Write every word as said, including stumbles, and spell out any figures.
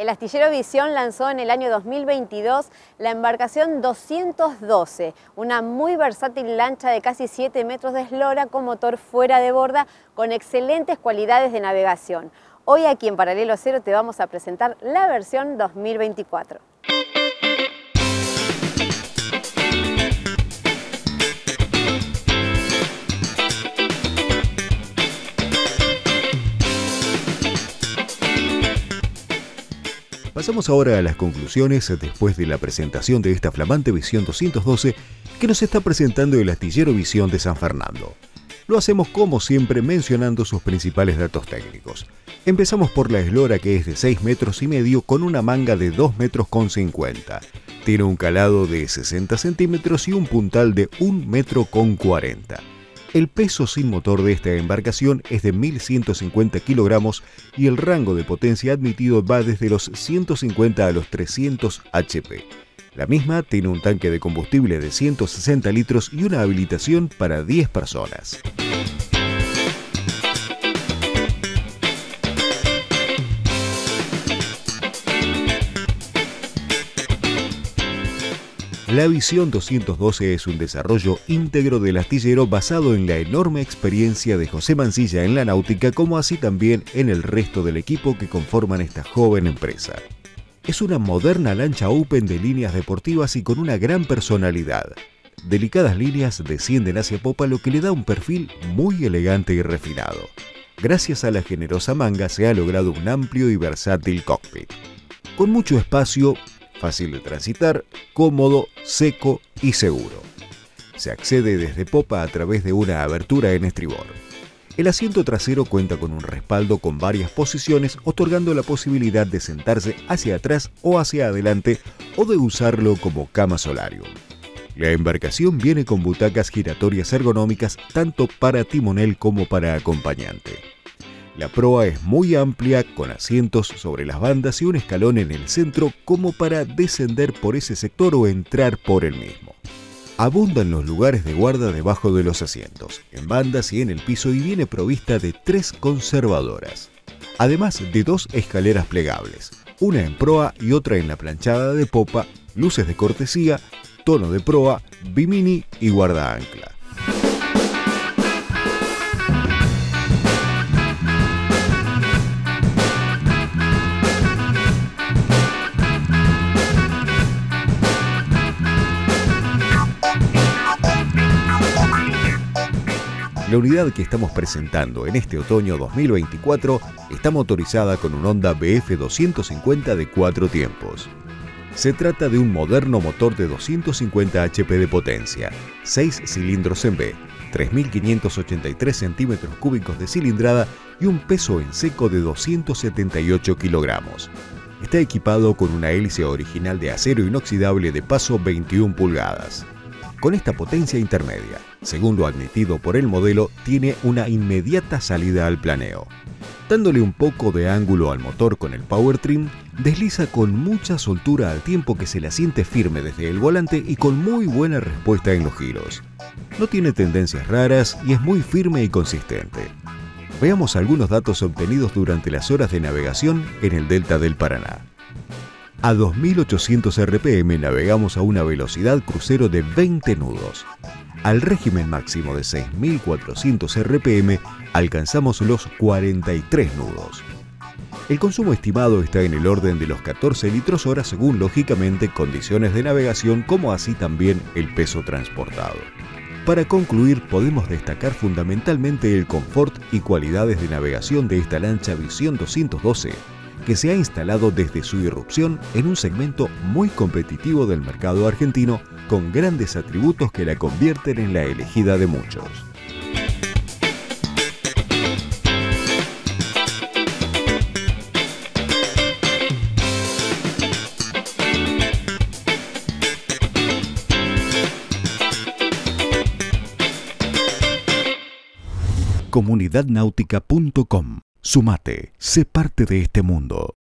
El astillero Visión lanzó en el año dos mil veintidós la embarcación doscientos doce, una muy versátil lancha de casi siete metros de eslora con motor fuera de borda con excelentes cualidades de navegación. Hoy aquí en Paralelo Cero te vamos a presentar la versión dos mil veinticuatro. Pasamos ahora a las conclusiones después de la presentación de esta flamante Visión doscientos doce que nos está presentando el astillero Visión de San Fernando. Lo hacemos como siempre mencionando sus principales datos técnicos. Empezamos por la eslora, que es de seis metros y medio con una manga de dos metros con cincuenta. Tiene un calado de sesenta centímetros y un puntal de un metro con cuarenta. El peso sin motor de esta embarcación es de mil ciento cincuenta kilogramos y el rango de potencia admitido va desde los ciento cincuenta a los trescientos hache pe. La misma tiene un tanque de combustible de ciento sesenta litros y una habilitación para diez personas. La Visión doscientos doce es un desarrollo íntegro del astillero basado en la enorme experiencia de José Mancilla en la náutica, como así también en el resto del equipo que conforman esta joven empresa. Es una moderna lancha open de líneas deportivas y con una gran personalidad. Delicadas líneas descienden hacia popa, lo que le da un perfil muy elegante y refinado. Gracias a la generosa manga se ha logrado un amplio y versátil cockpit. Con mucho espacio, fácil de transitar, cómodo, seco y seguro. Se accede desde popa a través de una abertura en estribor. El asiento trasero cuenta con un respaldo con varias posiciones, otorgando la posibilidad de sentarse hacia atrás o hacia adelante o de usarlo como cama solarium. La embarcación viene con butacas giratorias ergonómicas tanto para timonel como para acompañante. La proa es muy amplia, con asientos sobre las bandas y un escalón en el centro como para descender por ese sector o entrar por el mismo. Abundan los lugares de guarda debajo de los asientos, en bandas y en el piso, y viene provista de tres conservadoras, además de dos escaleras plegables, una en proa y otra en la planchada de popa, luces de cortesía, tono de proa, bimini y guardaancla. La unidad que estamos presentando en este otoño dos mil veinticuatro está motorizada con un Honda be efe doscientos cincuenta de cuatro tiempos. Se trata de un moderno motor de doscientos cincuenta hache pe de potencia, seis cilindros en B, tres mil quinientos ochenta y tres centímetros cúbicos de cilindrada y un peso en seco de doscientos setenta y ocho kilogramos. Está equipado con una hélice original de acero inoxidable de paso veintiuna pulgadas. Con esta potencia intermedia, según lo admitido por el modelo, tiene una inmediata salida al planeo. Dándole un poco de ángulo al motor con el power trim, desliza con mucha soltura al tiempo que se la siente firme desde el volante y con muy buena respuesta en los giros. No tiene tendencias raras y es muy firme y consistente. Veamos algunos datos obtenidos durante las horas de navegación en el delta del Paraná. A dos mil ochocientos erre pe eme navegamos a una velocidad crucero de veinte nudos. Al régimen máximo de seis mil cuatrocientos erre pe eme alcanzamos los cuarenta y tres nudos. El consumo estimado está en el orden de los catorce litros hora según, lógicamente, condiciones de navegación, como así también el peso transportado. Para concluir, podemos destacar fundamentalmente el confort y cualidades de navegación de esta lancha Visión doscientos doce, que se ha instalado desde su irrupción en un segmento muy competitivo del mercado argentino, con grandes atributos que la convierten en la elegida de muchos. comunidad náutica punto com. Sumate, sé parte de este mundo.